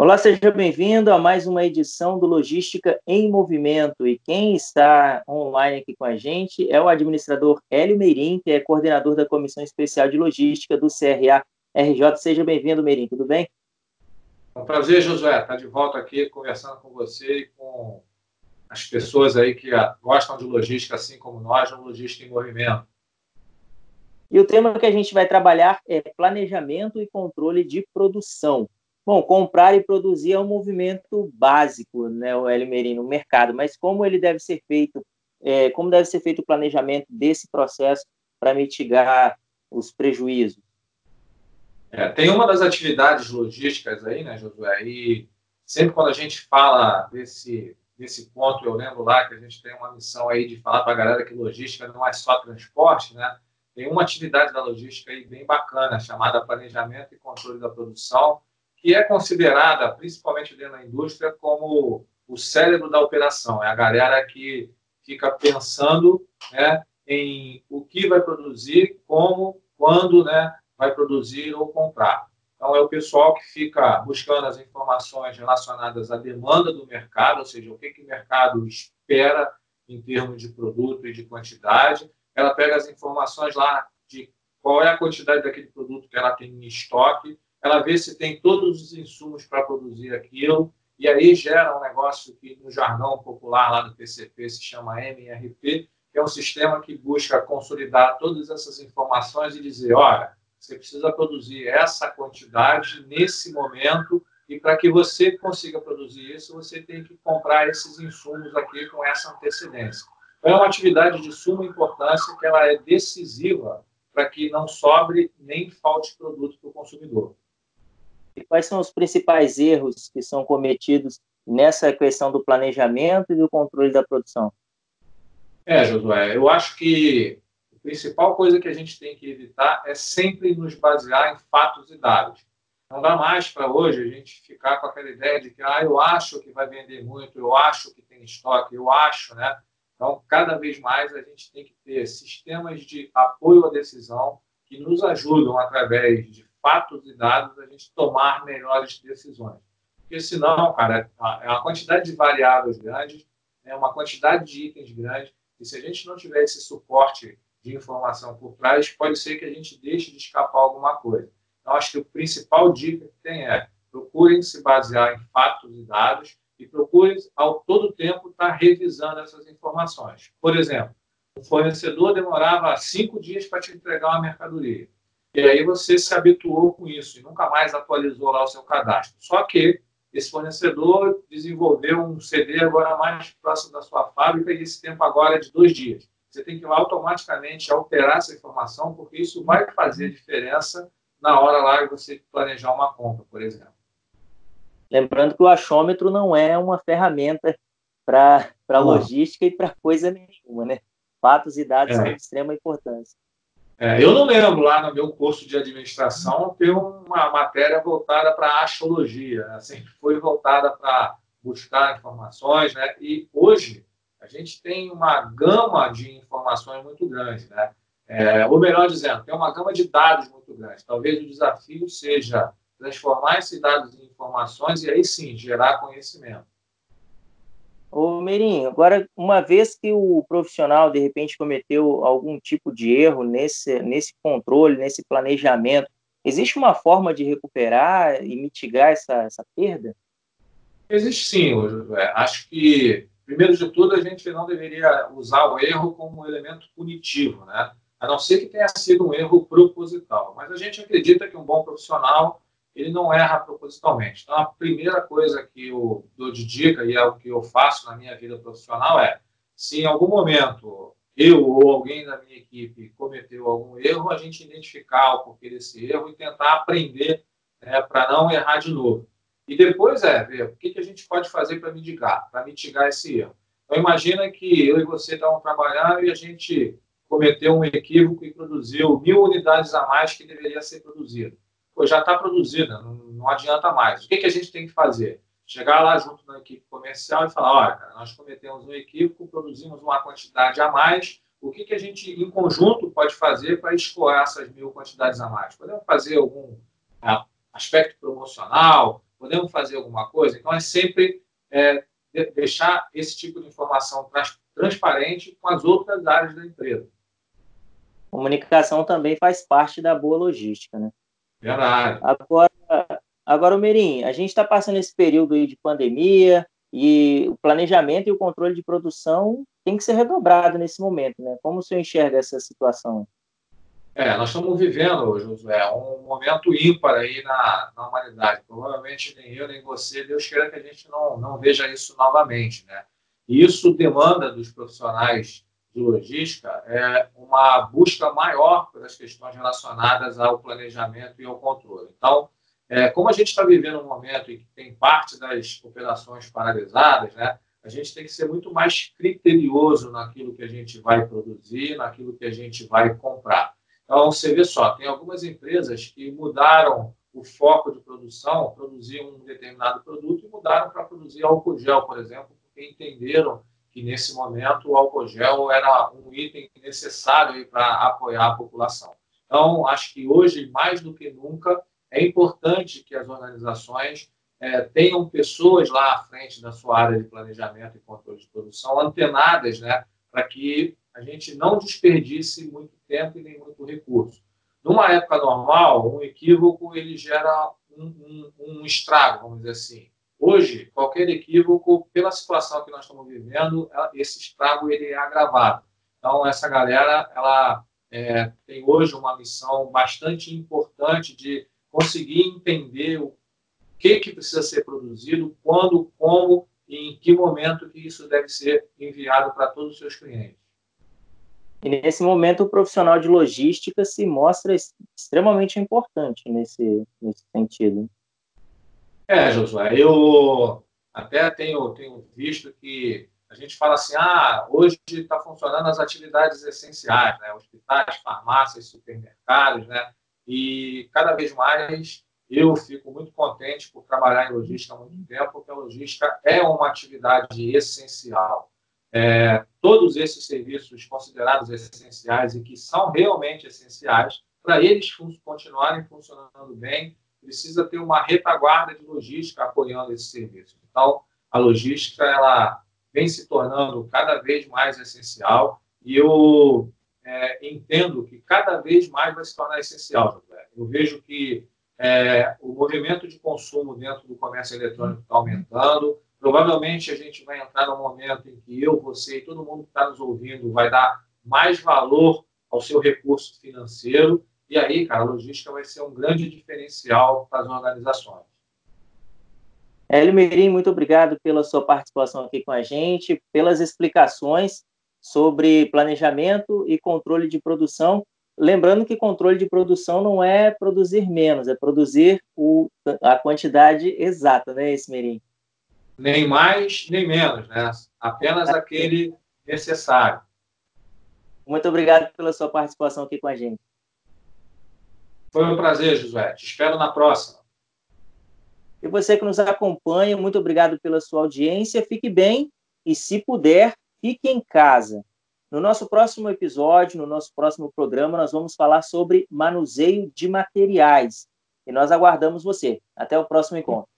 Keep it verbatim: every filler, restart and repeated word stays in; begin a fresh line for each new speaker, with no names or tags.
Olá, seja bem-vindo a mais uma edição do Logística em Movimento. E quem está online aqui com a gente é o administrador Hélio Meirim, que é coordenador da Comissão Especial de Logística do C R A R J. Seja bem-vindo, Meirim, tudo bem?
É um prazer, Josué, estar de volta aqui conversando com você e com as pessoas aí que gostam de logística, assim como nós, no Logística em Movimento.
E o tema que a gente vai trabalhar é planejamento e controle de produção. Bom, comprar e produzir é um movimento básico, né, o Hélio Meirim, no mercado, mas como ele deve ser feito, é, como deve ser feito o planejamento desse processo para mitigar os prejuízos?
É, tem uma das atividades logísticas aí, né, Josué, e sempre quando a gente fala desse, desse ponto, eu lembro lá que a gente tem uma missão aí de falar para a galera que logística não é só transporte, né? Tem uma atividade da logística aí bem bacana, chamada planejamento e controle da produção, que é considerada, principalmente dentro da indústria, como o cérebro da operação. É a galera que fica pensando, né, em o que vai produzir, como, quando, né, vai produzir ou comprar. Então, é o pessoal que fica buscando as informações relacionadas à demanda do mercado, ou seja, o que, que o mercado espera em termos de produto e de quantidade. Ela pega as informações lá de qual é a quantidade daquele produto que ela tem em estoque, ela vê se tem todos os insumos para produzir aquilo, e aí gera um negócio que, no jargão popular lá do P C P, se chama M R P, que é um sistema que busca consolidar todas essas informações e dizer, olha, você precisa produzir essa quantidade nesse momento, e para que você consiga produzir isso, você tem que comprar esses insumos aqui com essa antecedência. Então, é uma atividade de suma importância, que ela é decisiva para que não sobre nem falte produto para o consumidor.
E quais são os principais erros que são cometidos nessa questão do planejamento e do controle da produção?
É, Josué, eu acho que a principal coisa que a gente tem que evitar é sempre nos basear em fatos e dados. Não dá mais para hoje a gente ficar com aquela ideia de que ah, eu acho que vai vender muito, eu acho que tem estoque, eu acho, né? Então, cada vez mais a gente tem que ter sistemas de apoio à decisão que nos ajudam, através de fatos e dados, a gente tomar melhores decisões. Porque senão, cara, é uma quantidade de variáveis grandes, é uma quantidade de itens grandes, e se a gente não tiver esse suporte de informação por trás, pode ser que a gente deixe de escapar alguma coisa. Então, acho que a principal dica que tem é procurem se basear em fatos e dados e procurem, ao todo tempo, estar revisando essas informações. Por exemplo, o fornecedor demorava cinco dias para te entregar uma mercadoria. E aí você se habituou com isso e nunca mais atualizou lá o seu cadastro. Só que esse fornecedor desenvolveu um C D agora mais próximo da sua fábrica e esse tempo agora é de dois dias. Você tem que ir lá automaticamente alterar essa informação, porque isso vai fazer diferença na hora lá de você planejar uma compra, por exemplo.
Lembrando que o achômetro não é uma ferramenta para logística e para coisa nenhuma, né? Fatos e dados é. são de extrema importância.
É, eu não lembro lá no meu curso de administração ter uma matéria voltada para a astrologia, né? Sempre foi voltada para buscar informações, né? E hoje a gente tem uma gama de informações muito grande, né? É, ou melhor dizendo, tem uma gama de dados muito grande. Talvez o desafio seja transformar esses dados em informações e aí sim gerar conhecimento.
Ô, Meirim, agora, uma vez que o profissional, de repente, cometeu algum tipo de erro nesse, nesse controle, nesse planejamento, existe uma forma de recuperar e mitigar essa, essa perda?
Existe sim, Josué. Acho que, primeiro de tudo, a gente não deveria usar o erro como um elemento punitivo, né? A não ser que tenha sido um erro proposital. Mas a gente acredita que um bom profissional ele não erra propositalmente. Então, a primeira coisa que eu dou de dica, e é o que eu faço na minha vida profissional, é, se em algum momento eu ou alguém da minha equipe cometeu algum erro, a gente identificar o porquê desse erro e tentar aprender, né, para não errar de novo. E depois é ver o que, que a gente pode fazer para mitigar, para mitigar esse erro. Então, imagina que eu e você estavam trabalhando e a gente cometeu um equívoco e produziu mil unidades a mais que deveria ser produzido. Pô, já está produzida, não, não adianta mais. O que, que a gente tem que fazer? Chegar lá junto na equipe comercial e falar, olha, cara, nós cometemos um equívoco, produzimos uma quantidade a mais, o que, que a gente, em conjunto, pode fazer para escoar essas mil quantidades a mais? Podemos fazer algum ah, aspecto promocional, Podemos fazer alguma coisa? Então, é sempre é, deixar esse tipo de informação trans, transparente com as outras áreas da empresa.
Comunicação também faz parte da boa logística, né?
Verdade.
Agora, agora Merim, a gente está passando esse período aí de pandemia e o planejamento e o controle de produção tem que ser redobrado nesse momento, né? Como o senhor enxerga essa situação?
É, nós estamos vivendo, Josué, um momento ímpar aí na, na humanidade. Provavelmente nem eu, nem você, Deus queira que a gente não, não veja isso novamente, né? E isso demanda dos profissionais de logística é uma busca maior pelas questões relacionadas ao planejamento e ao controle. Então, é, como a gente está vivendo um momento em que tem parte das operações paralisadas, né? A gente tem que ser muito mais criterioso naquilo que a gente vai produzir, naquilo que a gente vai comprar. Então, você vê só, tem algumas empresas que mudaram o foco de produção, produziam um determinado produto e mudaram para produzir álcool gel, por exemplo, porque entenderam que, nesse momento, o álcool gel era um item necessário para apoiar a população. Então, acho que hoje, mais do que nunca, é importante que as organizações é, tenham pessoas lá à frente da sua área de planejamento e controle de produção, antenadas, né, para que a gente não desperdice muito tempo e nem muito recurso. Numa época normal, um equívoco ele gera um, um, um estrago, vamos dizer assim. Hoje, qualquer equívoco, pela situação que nós estamos vivendo, esse estrago ele é agravado. Então, essa galera ela é, tem hoje uma missão bastante importante de conseguir entender o que, que precisa ser produzido, quando, como e em que momento que isso deve ser enviado para todos os seus clientes.
E nesse momento o profissional de logística se mostra extremamente importante nesse, nesse sentido.
É, Josué, eu até tenho, tenho visto que a gente fala assim, ah, hoje está funcionando as atividades essenciais, né? Hospitais, farmácias, supermercados, né? E cada vez mais eu fico muito contente por trabalhar em logística há muito tempo, porque a logística é uma atividade essencial. É, todos esses serviços considerados essenciais e que são realmente essenciais, para eles fun- continuarem funcionando bem, precisa ter uma retaguarda de logística apoiando esse serviço. Então, a logística ela vem se tornando cada vez mais essencial e eu é, entendo que cada vez mais vai se tornar essencial. Eu vejo que é, o movimento de consumo dentro do comércio eletrônico está aumentando. Provavelmente a gente vai entrar num momento em que eu, você e todo mundo que está nos ouvindo vai dar mais valor ao seu recurso financeiro. E aí, cara, a logística vai ser um grande diferencial para as organizações.
Hélio Mirim, muito obrigado pela sua participação aqui com a gente, pelas explicações sobre planejamento e controle de produção. Lembrando que controle de produção não é produzir menos, é produzir o, a quantidade exata, né, esse Mirim?
Nem mais, nem menos, né? Apenas aquele necessário.
Muito obrigado pela sua participação aqui com a gente.
Foi um prazer, Josué. Te espero na próxima.
E você que nos acompanha, muito obrigado pela sua audiência. Fique bem e, se puder, fique em casa. No nosso próximo episódio, no nosso próximo programa, nós vamos falar sobre manuseio de materiais. E nós aguardamos você. Até o próximo encontro.